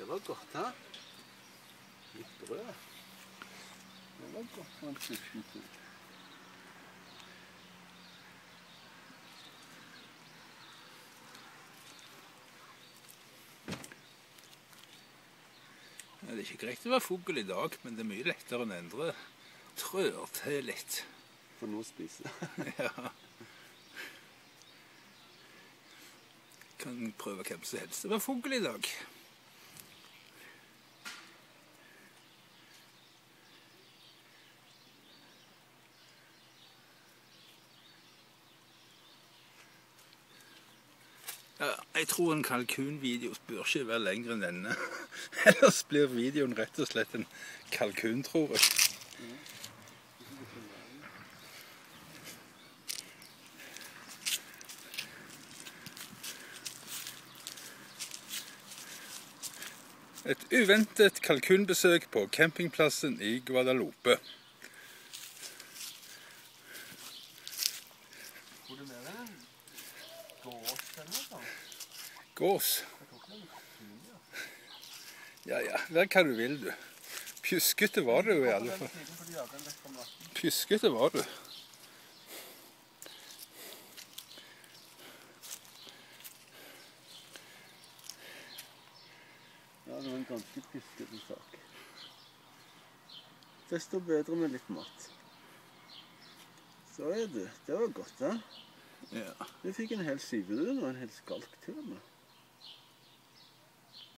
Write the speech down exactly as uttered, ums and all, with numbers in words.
Det var godt, da. Litt brød. Det var godt for en sulten tur. Det er ikke greit å være fugl i dag, men det er mye lettere enn endre. Trør til litt. For noe å spise. Ja. Kan prøve hvem som helst å være fugl i dag. Ja, jeg tror en kalkunvideo bør ikke være lengre enn denne. Ellers blir videoen rett og slett en kalkun, tror jeg. Et uventet kalkunbesøk på campingplassen i Guadalupe. Hvor er det med den? Gås eller noe sånt? Gås? Ja, ja. Vær hva du vil, du. Pjuskete var du i alle fall. Pjuskete var du. Ja, det var en ganske pjuskete sak. Desto bedre med litt mat. Så er det. Det var godt, da. Ja. Vi fikk en hel syve og en hel skalk til og med.